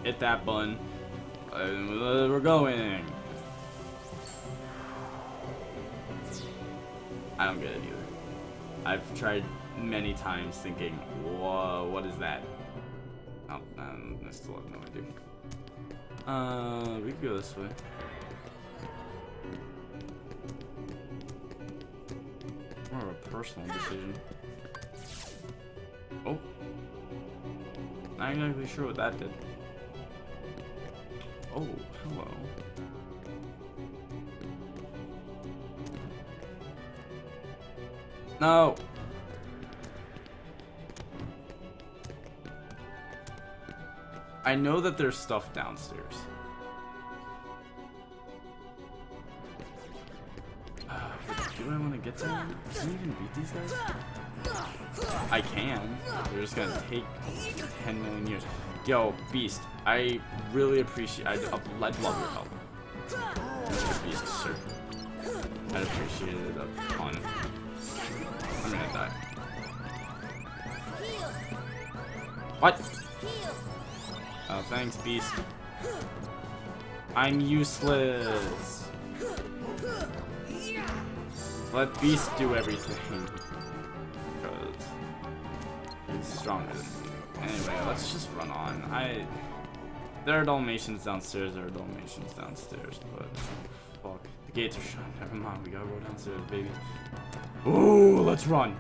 Hit that button. We're going. I don't get it either. I've tried many times thinking, whoa, what is that? Oh, I still have no idea. We can go this way. More of a personal decision. Oh. Not exactly sure what that did. Oh, hello. No! I know that there's stuff downstairs. Do I want to get to them? Can I even beat these guys? I can. They're just gonna take 10 million years. Yo, Beast, I really appreciate. I'd love your help. Mr. Beast, sir. I'd appreciate it a ton. I'm gonna die. What? Oh, thanks, Beast. I'm useless. Let Beast do everything. Because he's stronger than me. Anyway, let's just run on. There are Dalmatians downstairs, but fuck. The gates are shut. Never mind, we gotta go downstairs, baby. Ooh, let's run.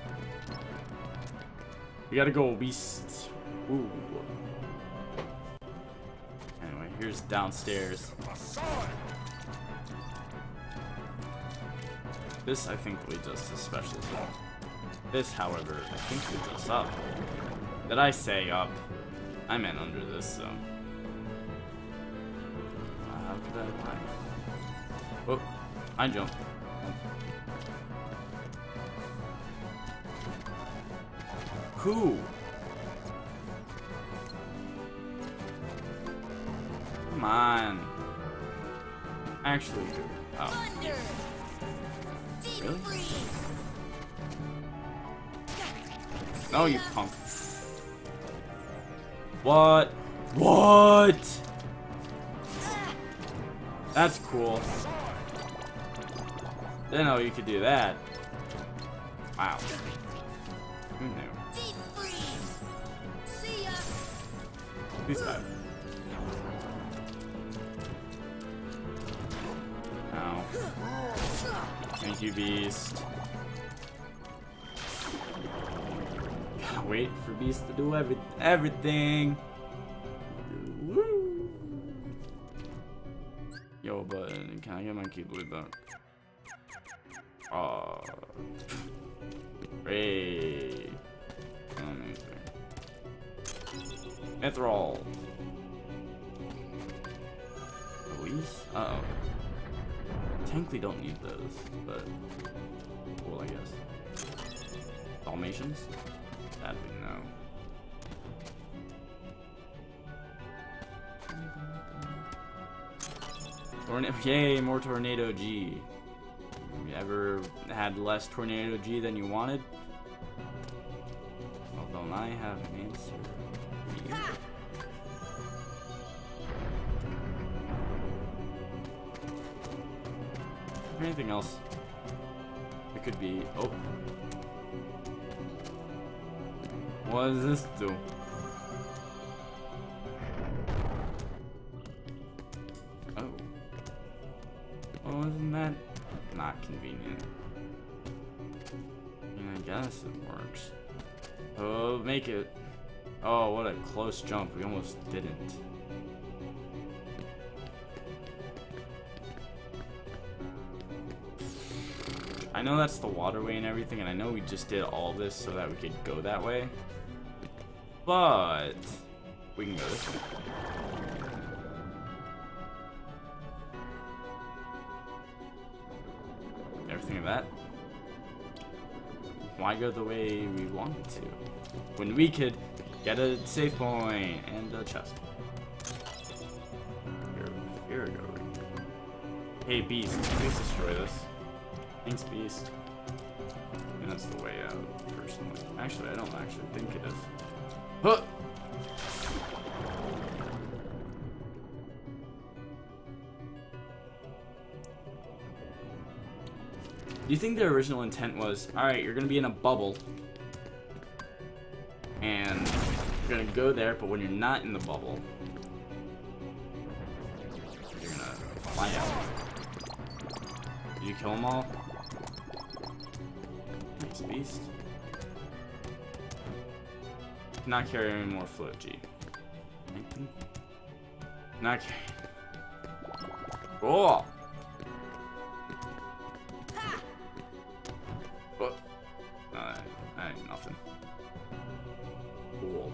We gotta go, Beast. Ooh. Anyway, here's downstairs. This, I think, leads us to special zone. This, however, I think leads us up. Did I say up? I meant under this zone. How could I lie? Oh, I jumped. Who? Come on. Actually, who? Oh. Really? No, you punk. What? What? That's cool. Didn't know you could do that. Wow. Who knew? Who's that? Ow. Thank you, Beast. Gotta wait for Beast to do everything. Woo. Yo, but can I get my Keyblade back? Aw. Hey. Amazing. Mithril. Release? Uh-oh. Technically don't need those, but cool, I guess. Dalmatians? Sadly, no. Yay, more Tornado G. Have you ever had less Tornado G than you wanted? Well, don't I have an answer for you? Anything else? It could be. Oh. What does this do? Oh. Oh, isn't that not convenient? I mean, I guess it works. Oh, make it. Oh, what a close jump. We almost didn't. I know that's the waterway and everything, and I know we just did all this so that we could go that way. But we can go this way. Everything of that. Why go the way we wanted to? When we could get a save point and a chest. Here we go. Hey, Beast, please destroy this. Thanks, Beast. And that's the way out, personally. Actually, I don't actually think it is. Huh! Do you think their original intent was, alright, you're gonna be in a bubble, and you're gonna go there, but when you're not in the bubble, you're gonna fly out. Did you kill them all? Nice beast. Not carry any more float, G. Not carry. Oh! What? I ain't nothing. Cool.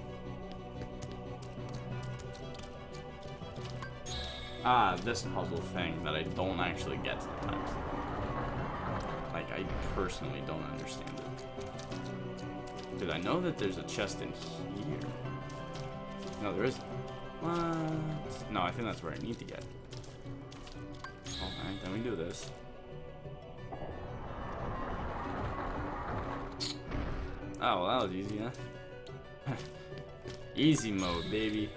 Ah, this puzzle thing that I don't actually get sometimes. Like, I personally don't understand it. Dude, I know that there's a chest in here. No, there isn't. What? No, I think that's where I need to get. Alright, then we do this. Oh, well, that was easy, huh? Easy mode, baby.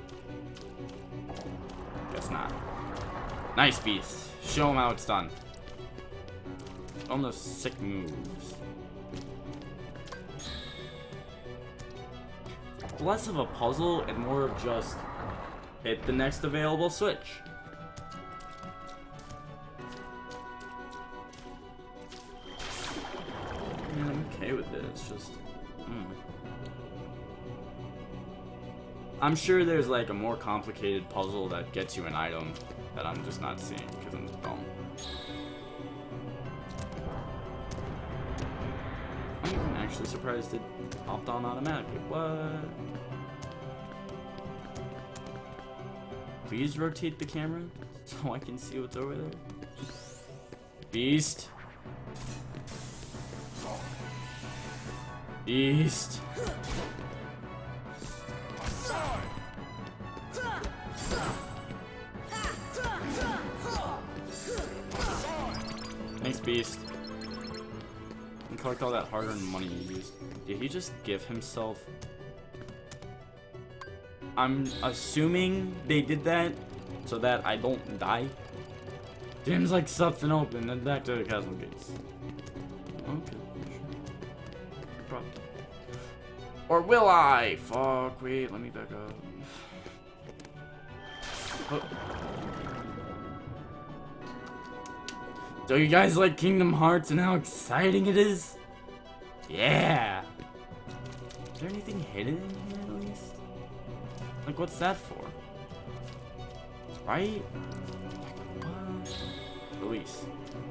Guess not. Nice beast. Show him how it's done. On those sick moves. Less of a puzzle and more of just hit the next available switch. Yeah, I'm okay with it. It's just, I'm sure there's like a more complicated puzzle that gets you an item that I'm just not seeing because I'm dumb. I'm actually surprised it popped on automatically. What? Please rotate the camera so I can see what's over there. Beast. Beast. Thanks, Beast. And collect all that hard-earned money you used. Did he just give himself? I'm assuming they did that so that I don't die. Seems like something open and back to the castle gates. Okay, sure. Probably. Or will I? Fuck, wait, let me back up. Oh. So you guys like Kingdom Hearts and how exciting it is? Yeah! Is there anything hidden in here at least? Like, what's that for? Right? Like, what? Release.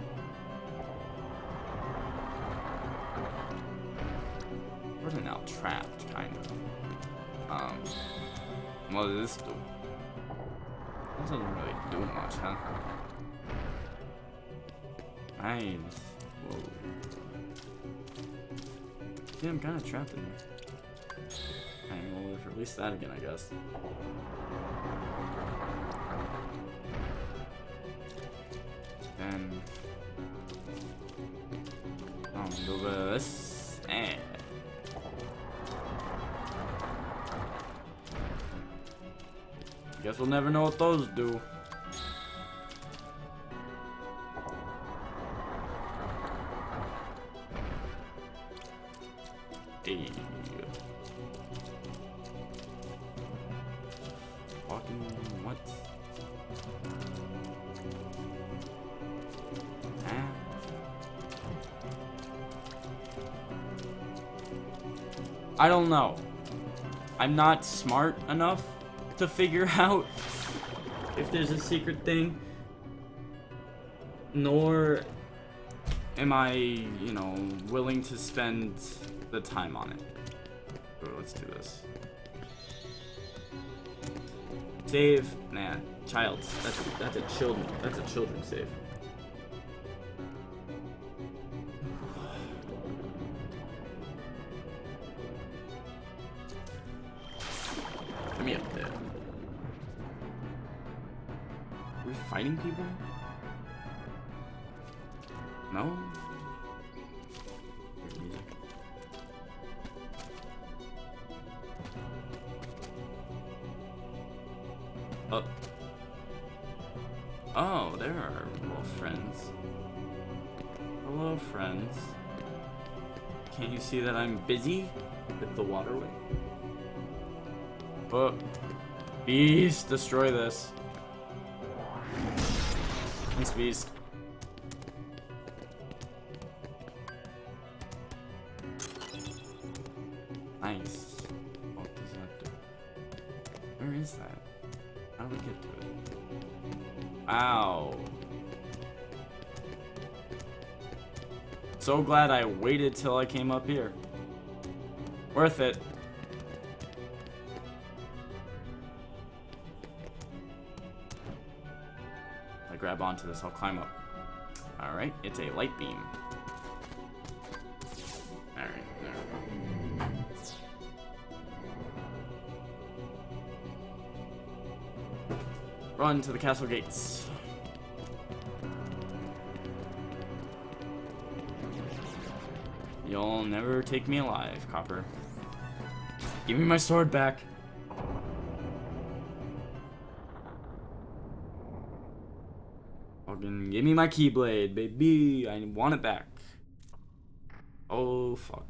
We're now trapped, kind of. What does this do? This doesn't really do much, huh? Nice. Whoa. Yeah, I'm kind of trapped in here. Alright, well, we'll release that again, I guess. Then I'll do this and guess we'll never know what those do. Hey. Walking what? Ah. I don't know. I'm not smart enough to figure out if there's a secret thing, nor am I, you know, willing to spend the time on it. Ooh, let's do this. Save, nah, child's. That's a children's save. Get me up there. Are we fighting people? No? Oh. Oh, there are wolf friends. Hello, friends. Can't you see that I'm busy with the waterway? Oh, Beast, destroy this. Thanks, Beast. Nice. What does that do? Where is that? How do we get to it? Ow. So glad I waited till I came up here. Worth it. If I grab onto this, I'll climb up. Alright, it's a light beam. Alright, there we go. Run to the castle gates. You'll never take me alive, Copper. Give me my sword back. Fucking give me my Keyblade, baby. I want it back. Oh, fuck.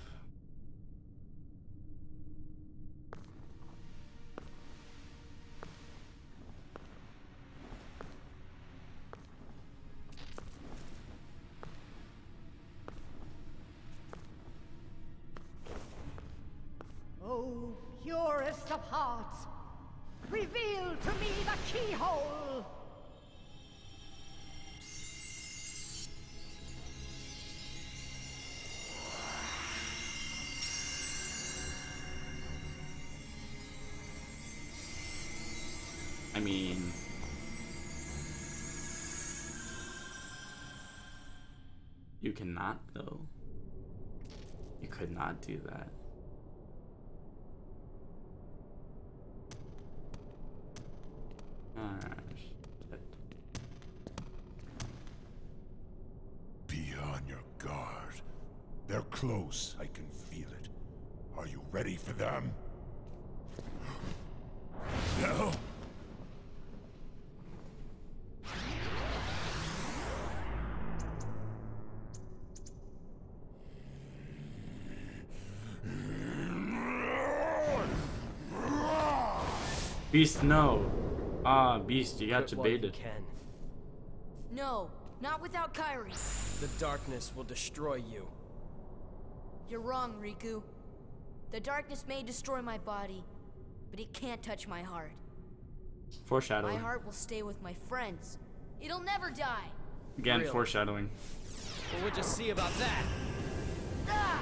Oh, purest of hearts, reveal to me the keyhole! I mean... You cannot, though. You could not do that. Be on your guard. They're close. I can feel it. Are you ready for them? No? Beast, no. Ah, Beast, you got baited. No, not without Kairi. The darkness will destroy you. You're wrong, Riku. The darkness may destroy my body, but it can't touch my heart. Foreshadowing. My heart will stay with my friends. It'll never die. Again, Really? foreshadowing. Well, we'll just see about that. Ah!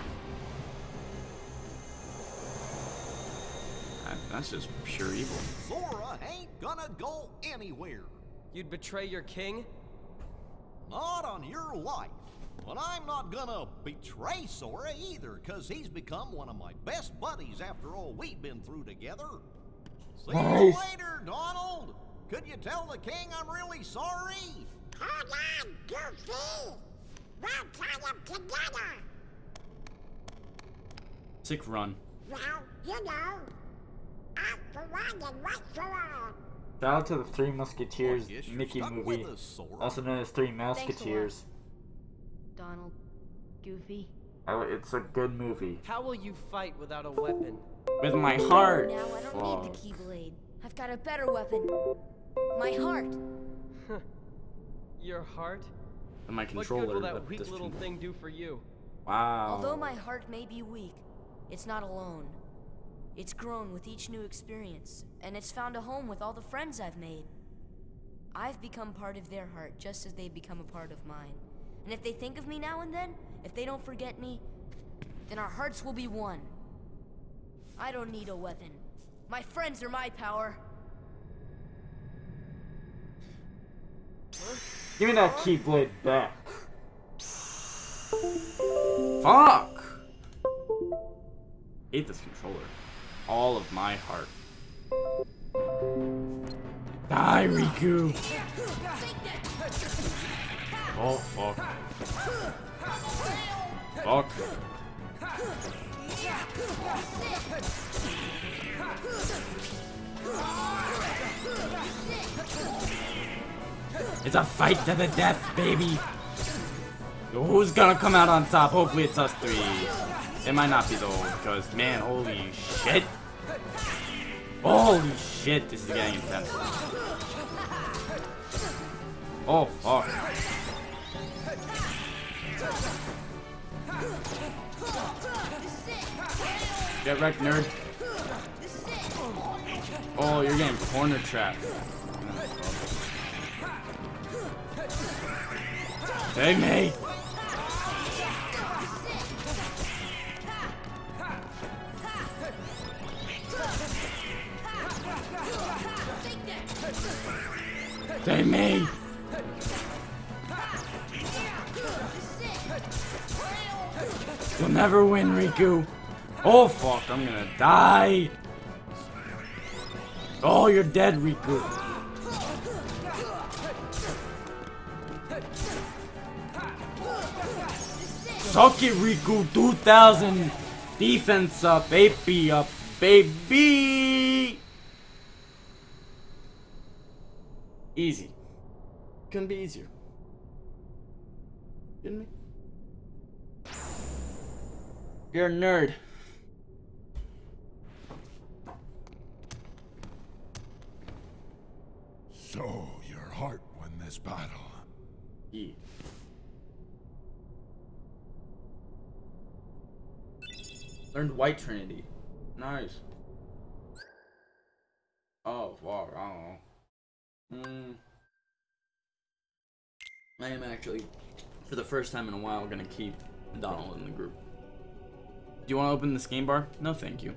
That's just pure evil. Sora ain't gonna go anywhere. You'd betray your king? Not on your life. But I'm not gonna betray Sora either, cause he's become one of my best buddies after all we've been through together. See you later, Donald. Could you tell the king I'm really sorry? Hold on, Goofy! We'll tell them together! Sick run. Well, you know, I'm for one and one for all. Shout out to the Three Musketeers Well, I guess you're Mickey stuck movie, with us, Sora. also known as Three Musketeers. Donald, Goofy. Oh, it's a good movie. How will you fight without a weapon? With my heart. Now I don't Oh. need the Keyblade. I've got a better weapon. My heart. Your heart? And my What controller. good will that but weak this little can- thing do for you? Wow. Although my heart may be weak, it's not alone. It's grown with each new experience, and it's found a home with all the friends I've made. I've become part of their heart just as they've become a part of mine. And if they think of me now and then, if they don't forget me, then our hearts will be one. I don't need a weapon. My friends are my power. Give me that Keyblade back. Fuck! Hate this controller. All of my heart. Die, Riku! Oh, fuck. Fuck. It's a fight to the death, baby! Who's gonna come out on top? Hopefully it's us three. It might not be though, because man, holy shit. Holy shit, this is getting intense. Oh, fuck. Get wrecked, nerd. Oh, you're getting corner trapped. Hey, me. Take me! You'll never win, Riku. Oh fuck, I'm gonna die. Oh, you're dead, Riku. Suck it, Riku. 2000 defense up, AP up, baby. Easy. Couldn't be easier. Kidding me? You're a nerd. So, your heart won this battle. Yeah. Learned White Trinity. Nice. Oh, wow, I don't know. I am actually, for the first time in a while, gonna keep Donald in the group. Do you want to open this game bar? No, thank you.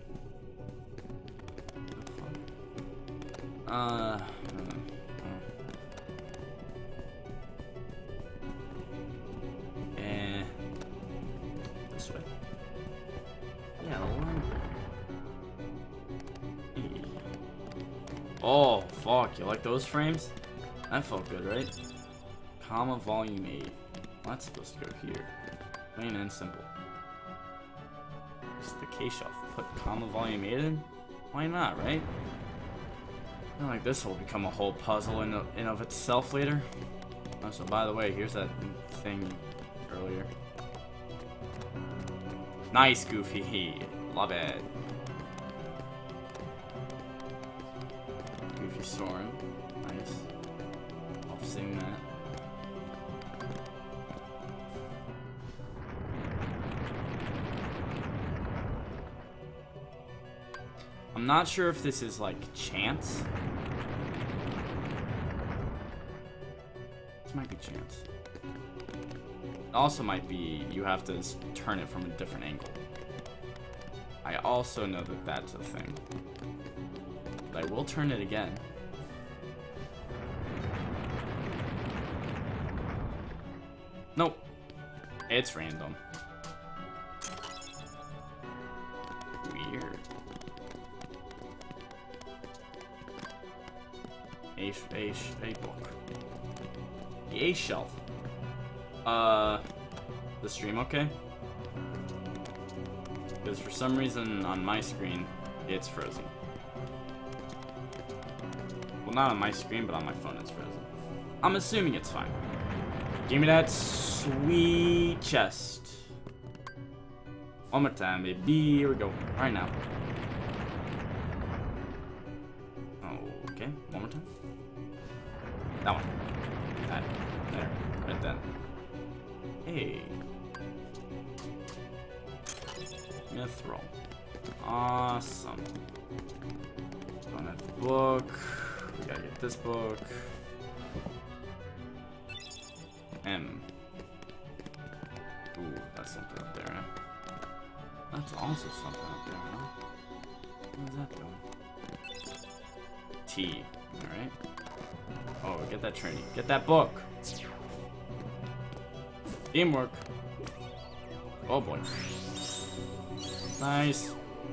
This way. Yeah, the library. Hey. Oh, fuck. You like those frames? That felt good, right? Comma volume 8. Well, that's supposed to go here. Plain and simple. Just the K-shelf. Put comma volume 8 in? Why not, right? I feel like this will become a whole puzzle in of itself later. Oh, so by the way, here's that thing earlier. Nice, Goofy. Love it. Goofy soaring. Nice. I'll sing that. I'm not sure if this is like chance. This might be chance. It also might be you have to turn it from a different angle. I also know that that's a thing. But I will turn it again. Nope. It's random. Weird. A book. The A shelf. The stream okay? Because for some reason on my screen, it's frozen. Well, not on my screen, but on my phone it's frozen. I'm assuming it's fine. Give me that sweet chest. One more time, baby. Here we go. Right now. Okay, one more time. That one. That. There. Right then. Hey. Mithril. Awesome. Don't have the book. We gotta get this book. M. Ooh, that's something up there, huh? That's also something up there, huh? What is that doing? T. Alright. Oh, get that Trinity. Get that book! Teamwork. Oh boy. Nice.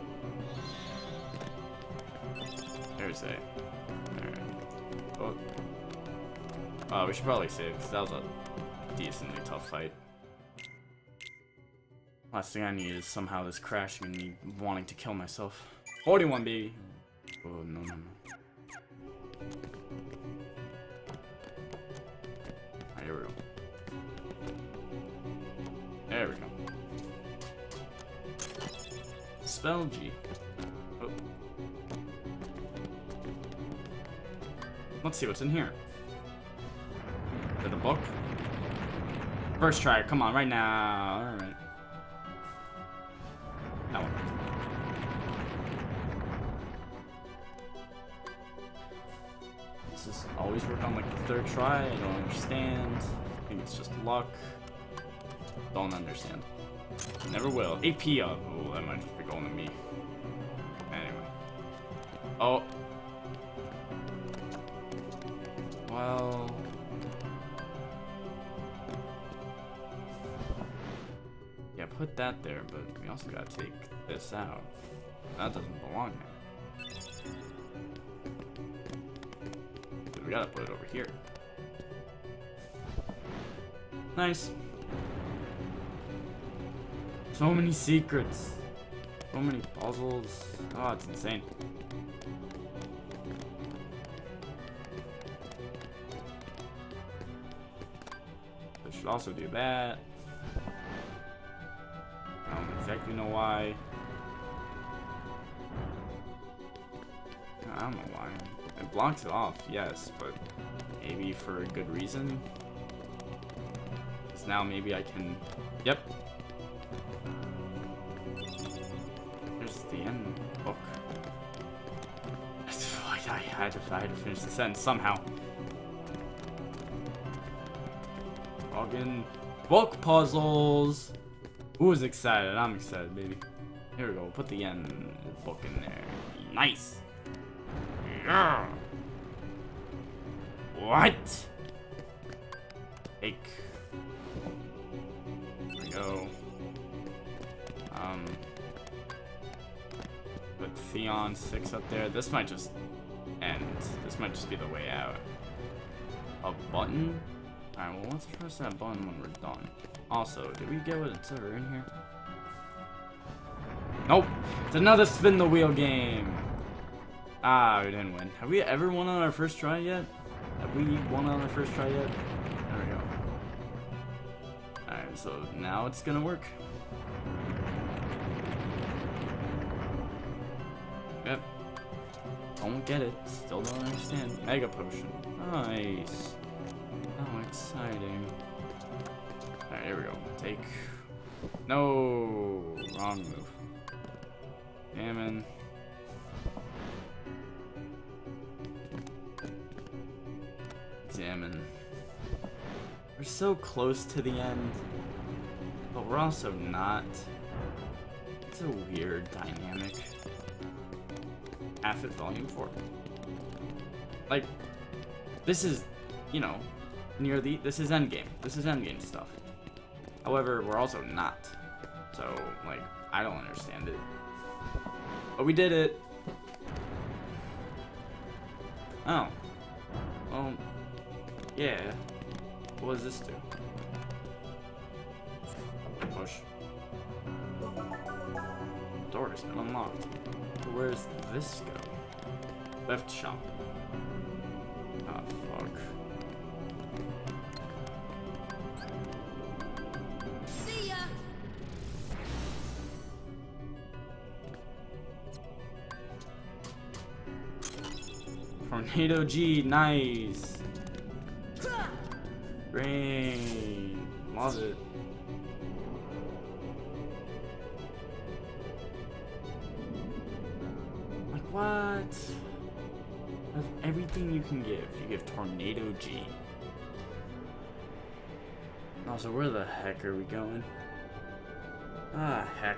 There's A. Alright. Oh. We should probably save, because that was a decently tough fight. Last thing I need is somehow this crashing and me wanting to kill myself. 41, baby! Oh, no, no, no. Alright, here we go. spell G. Oh. Let's see what's in here. Is it a book? First try, come on, right now. Alright. That one. This is always work on like the third try. I don't understand. I think it's just luck. Don't understand. Never will. AP up. Oh, that might just be going to me. Anyway. Oh. Well. Yeah, put that there, but we also gotta take this out. That doesn't belong there. So we gotta put it over here. Nice. So many secrets. So many puzzles. Oh, it's insane. I should also do that. I don't exactly know why. I don't know why. It blocks it off, yes, but maybe for a good reason. Because now maybe I can... Yep. Here's the end book. I had to finish the sentence somehow. Log in. Book puzzles! Who is excited? I'm excited, baby. Here we go. Put the end book in there. Nice! Yeah. What? Take. There we go. Put Theon 6 up there. This might just end. This might just be the way out. A button? Alright, well, let's press that button when we're done. Also, did we get what's ever in here? Nope! It's another spin the wheel game! Ah, we didn't win. Have we ever won on our first try yet? Have we won on our first try yet? There we go. Alright, so now it's gonna work. Yep. Don't get it. Still don't understand. Mega potion. Nice. How exciting. Alright, here we go. Take. No! Wrong move. Gammon. Examine. We're so close to the end, but we're also not. It's a weird dynamic. Affit Volume 4. Like, this is, you know, near the. This is endgame. This is endgame stuff. However, we're also not. So, like, I don't understand it. But we did it. Oh. Well. Yeah. What does this do? Push. Door has been unlocked. Where's this go? Left shop. Ah, fuck. See ya. Tornado G, nice. Rain, love it. Like what? Of everything you can give, you give Tornado G. Also, where the heck are we going? Ah, heck.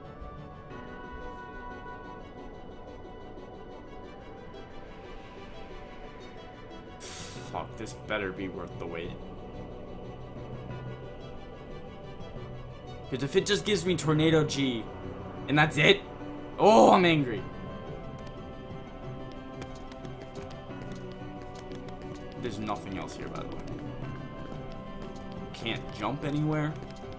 Fuck, this better be worth the wait. Because if it just gives me Tornado G, and that's it, oh, I'm angry. There's nothing else here, by the way. Can't jump anywhere.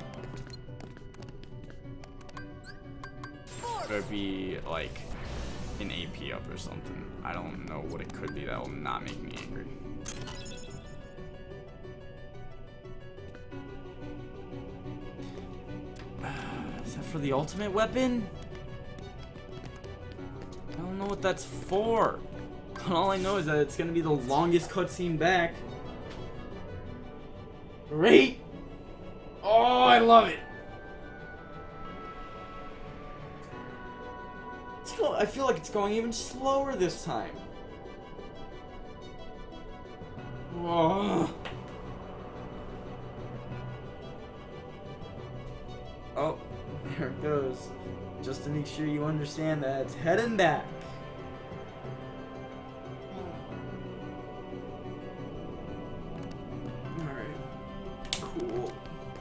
There'd be, like, an AP up or something. I don't know what it could be that will not make me angry. Is that for the ultimate weapon? what that's for. All I know is that it's gonna be the longest cutscene back. Great! Oh, I love it! I feel like it's going even slower this time. Oh. Oh, there it goes. Just to make sure you understand that it's heading back. Alright. Cool.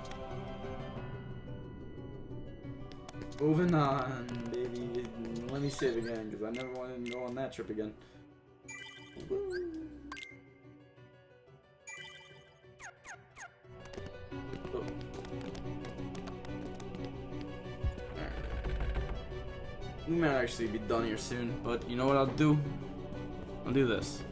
Moving on, baby. Let me save again, because I never wanted to go on that trip again. Woo. Oh. We might actually be done here soon, but you know what I'll do? I'll do this.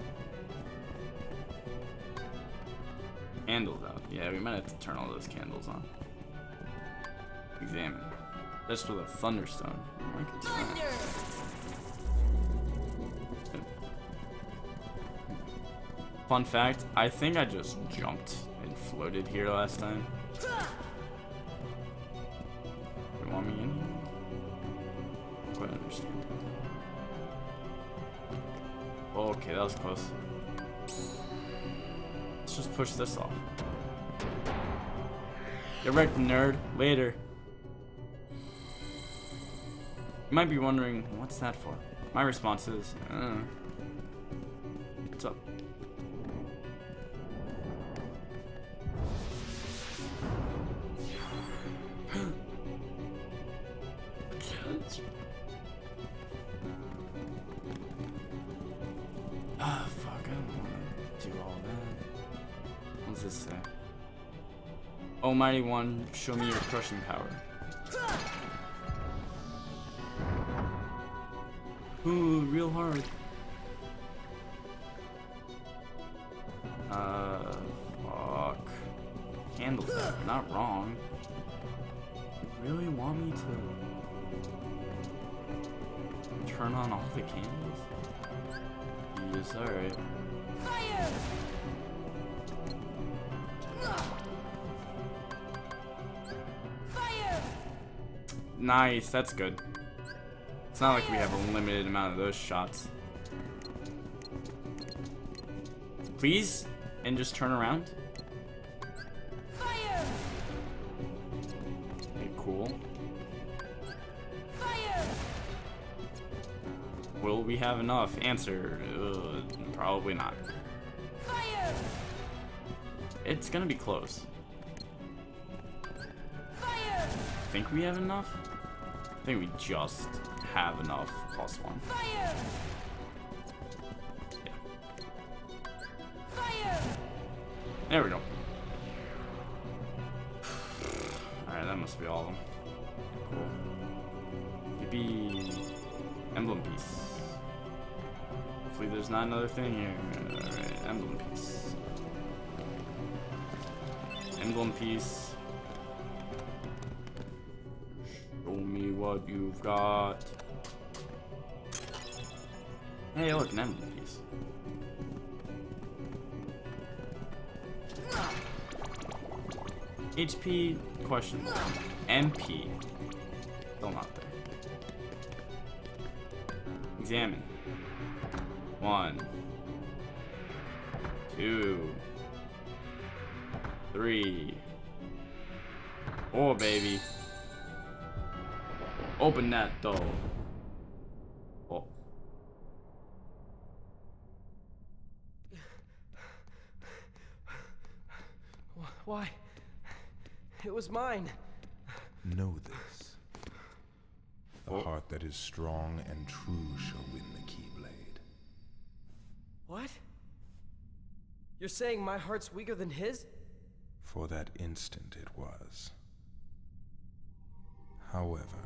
Candles out. Yeah, we might have to turn all those candles on. Examine. That's for the Thunderstone. I can do that. Fun fact, I think I just jumped and floated here last time. You want me in here? I don't quite understand. Okay, that was close. Let's just push this off. Get wrecked, nerd. Later. You might be wondering, what's that for? My response is, what's up? Ah, fuck, I don't want to do all that. What's this say? Almighty One, show me your crushing power. Ooh, real hard. Fuck. Candles out, not wrong. You really want me to turn on all the candles? Yes, alright. Fire! Fire! Nice, that's good. It's not like we have a limited amount of those shots. Please? And just turn around? Fire! Okay, cool. Fire! Will we have enough? Answer, probably not. Fire! It's gonna be close. Fire! Think we have enough? I think we just have enough. +1. Fire! Yeah. Fire! There we go. Alright, that must be all of them. Cool. Maybe emblem piece. Hopefully there's not another thing here. Alright, emblem piece. Emblem piece. Show me what you've got. Hey, look, an emblem piece. HP, question. MP. Still not there. Examine. 1, 2, 3, 4, baby. Open that door. Oh. Why? It was mine. Know this. The heart that is strong and true shall win the Keyblade. What? You're saying my heart's weaker than his? For that instant it was. However,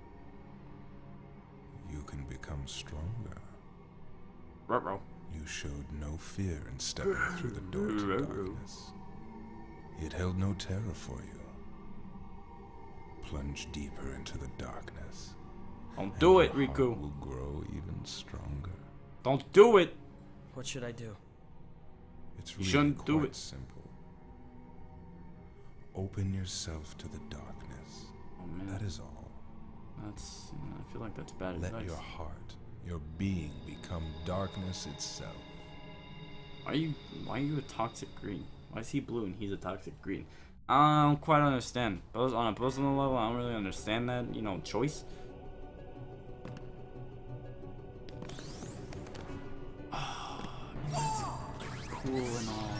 you can become stronger. Ruh-roh. You showed no fear in stepping through the door to darkness. It held no terror for you. Plunge deeper into the darkness, Don't do it, Your heart Riku. will grow even stronger. Don't do it. What should I do? It's You really shouldn't do quite it. simple. Open yourself to the darkness. Oh man, That is all. that's. I feel like that's bad Let advice. your heart, your being, become darkness itself. Why are you a toxic green? Why is he blue and he's a toxic green? I don't quite understand. On a personal level, I don't really understand that, choice. That's cool and all.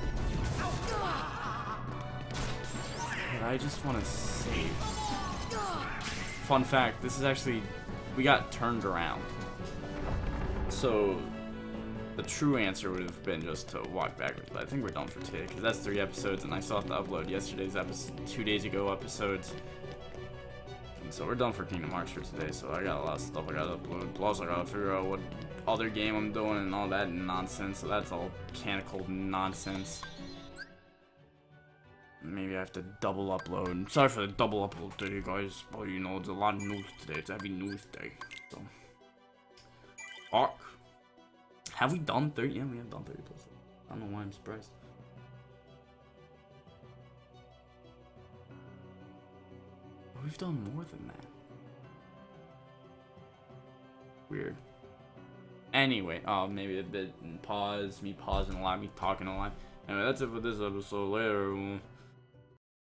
But I just want to save. Fun fact, this is actually, we got turned around. So, the true answer would have been just to walk backwards, but I think we're done for today, because that's 3 episodes, and I still have to upload yesterday's episode, 2 days ago episodes. And so we're done for Kingdom Hearts for today, so I got a lot of stuff I gotta upload, plus I gotta figure out what other game I'm doing and all that nonsense, so that's all mechanical nonsense. Maybe I have to double upload. Sorry for the double upload today, guys, but it's a lot of news today, it's a heavy news day, so. Fuck. Have we done 30? Yeah, we have done 30 plus. I don't know why I'm surprised. But we've done more than that. Weird. Anyway, maybe a bit pause, me pausing a lot, me talking a lot. Anyway, that's it for this episode. Later, everyone.